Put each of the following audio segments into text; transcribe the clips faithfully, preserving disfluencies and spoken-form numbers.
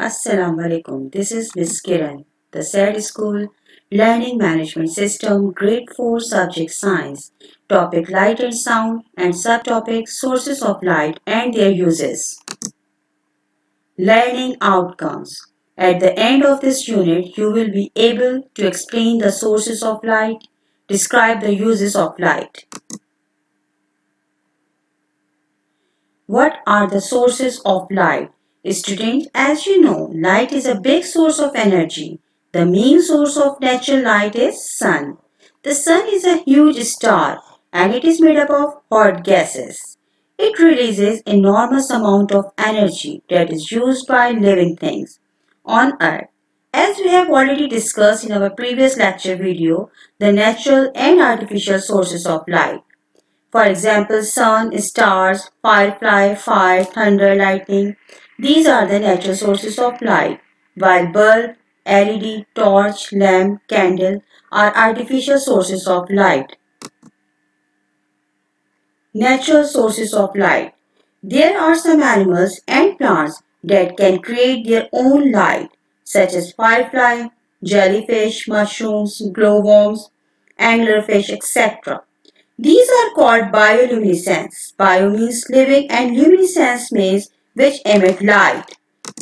Assalamu alaikum. This is Miss Kiran, the SAID School Learning Management System, Grade four Subject Science, Topic Light and Sound, and Subtopic Sources of Light and their Uses. Learning Outcomes. At the end of this unit, you will be able to explain the sources of light, describe the uses of light. What are the sources of light? Students, as you know, light is a big source of energy. The main source of natural light is sun. The sun is a huge star and it is made up of hot gases. It releases enormous amount of energy that is used by living things on earth. As we have already discussed in our previous lecture video, the natural and artificial sources of light. For example, sun, stars, firefly, fire, thunder, lightning. These are the natural sources of light, while bulb, L E D, torch, lamp, candle are artificial sources of light. Natural sources of light. There are some animals and plants that can create their own light, such as firefly, jellyfish, mushrooms, glowworms, anglerfish, et cetera. These are called bioluminescence. Bio means living and luminescence means which emit light.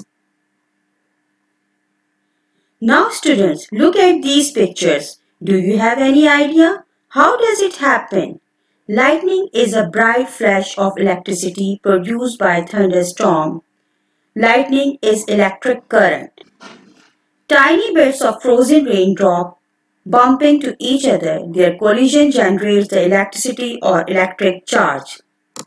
Now students, look at these pictures. Do you have any idea? How does it happen? Lightning is a bright flash of electricity produced by a thunderstorm. Lightning is electric current. Tiny bits of frozen raindrop bump into each other. Their collision generates the electricity or electric charge.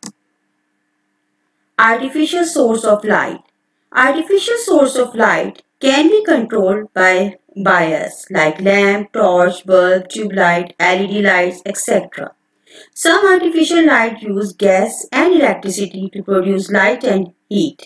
Artificial source of light. Artificial source of light can be controlled by, by us, like lamp, torch, bulb, tube light, L E D lights, et cetera. Some artificial light use gas and electricity to produce light and heat.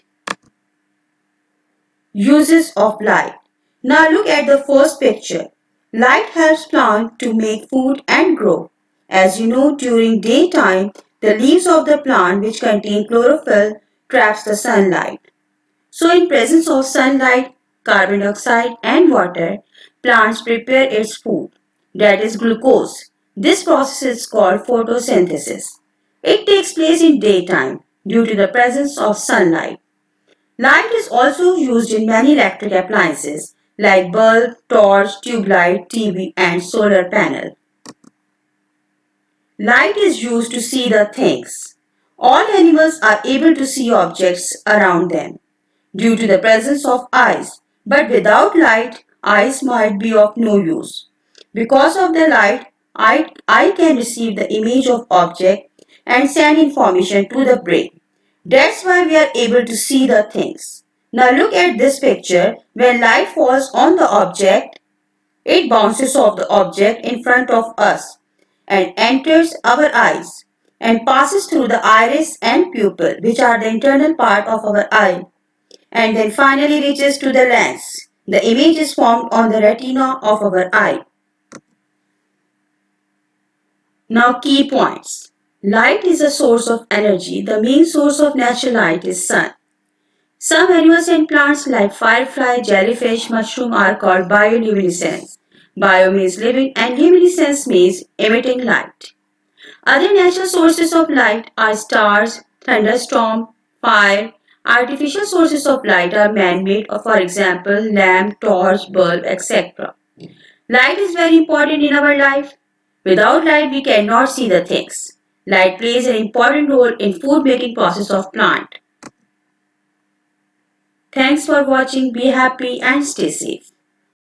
Uses of light. Now look at the first picture. Light helps plants to make food and grow. As you know, during daytime, the leaves of the plant which contain chlorophyll traps the sunlight. So in presence of sunlight, carbon dioxide and water, plants prepare its food, that is glucose. This process is called photosynthesis. It takes place in daytime due to the presence of sunlight. Light is also used in many electric appliances like bulb, torch, tube light, T V and solar panel. Light is used to see the things. All animals are able to see objects around them due to the presence of eyes, but without light, eyes might be of no use. Because of the light, eye, eye can receive the image of object and send information to the brain. That's why we are able to see the things. Now look at this picture. When light falls on the object, it bounces off the object in front of us and enters our eyes and passes through the iris and pupil, which are the internal part of our eye, and then finally reaches to the lens. The image is formed on the retina of our eye. Now key points. Light is a source of energy. The main source of natural light is sun. Some animals and plants like firefly, jellyfish, mushroom are called bioluminescence. Bio means living and luminescence means emitting light. Other natural sources of light are stars, thunderstorm, fire. Artificial sources of light are man-made, for example, lamp, torch, bulb, et cetera. Light is very important in our life. Without light, we cannot see the things. Light plays an important role in food making process of plant. Thanks for watching. Be happy and stay safe.